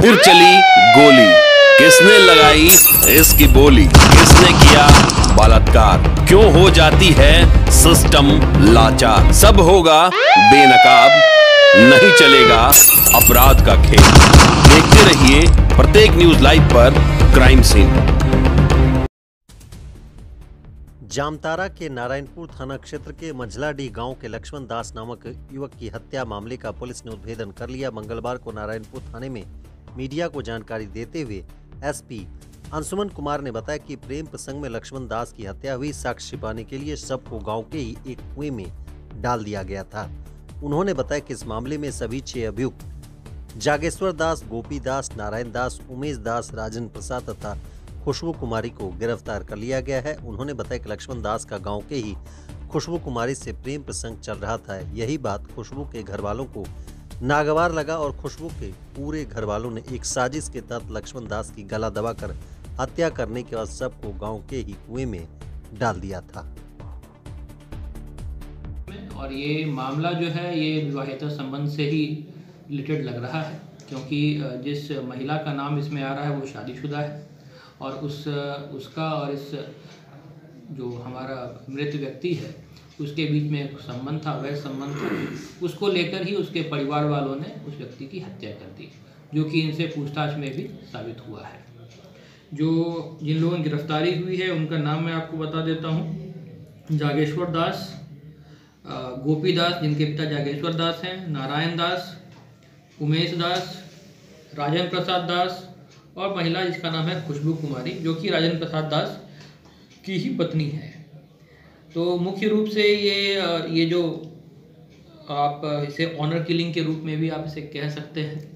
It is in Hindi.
फिर चली गोली, किसने लगाई इसकी बोली, किसने किया बलात्कार, क्यों हो जाती है सिस्टम लाचार। सब होगा बेनकाब, नहीं चलेगा अपराध का खेल। देखते रहिए प्रत्येक न्यूज लाइव पर क्राइम सीन। जामताड़ा के नारायणपुर थाना क्षेत्र के मंझलाडीह गांव के लक्ष्मण दास नामक युवक की हत्या मामले का पुलिस ने उद्भेदन कर लिया। मंगलवार को नारायणपुर थाने में मीडिया को जानकारी देते हुए एसपी अंशुमन कुमार ने बताया कि प्रेम प्रसंग में लक्ष्मण दास की हत्या हुई। साक्ष्य छिपाने के लिए शव को गांव के ही एक कुएं में डाल दिया गया था। उन्होंने बताया कि इस मामले में सभी 6 अभियुक्त जागेश्वर दास, गोपी दास, नारायण दास, उमेश दास, राजन प्रसाद तथा खुशबू कुमारी को गिरफ्तार कर लिया गया है। उन्होंने बताया कि लक्ष्मण दास का गांव के ही खुशबू कुमारी से प्रेम प्रसंग चल रहा था। यही बात खुशबू के घर वालों को नागवार लगा और खुशबू के पूरे घर वालों ने एक साजिश के तहत लक्ष्मण दास की गला दबाकर हत्या करने के बाद शव को गांव के ही कुएं में डाल दिया था। और ये मामला जो है ये विवाहिता संबंध से ही रिलेटेड लग रहा है, क्योंकि जिस महिला का नाम इसमें आ रहा है वो शादीशुदा है और उसका और इस जो हमारा मृत व्यक्ति है उसके बीच में एक संबंध था, वह संबंध था। उसको लेकर ही उसके परिवार वालों ने उस व्यक्ति की हत्या कर दी, जो कि इनसे पूछताछ में भी साबित हुआ है। जिन लोगों की गिरफ्तारी हुई है उनका नाम मैं आपको बता देता हूँ। जागेश्वर दास, गोपी दास जिनके पिता जागेश्वर दास हैं, नारायण दास, उमेश दास, राजन प्रसाद दास और महिला जिसका नाम है खुशबू कुमारी, जो कि राजन प्रसाद दास की ही पत्नी है। तो मुख्य रूप से ये जो आप इसे ऑनर किलिंग के रूप में भी आप इसे कह सकते हैं।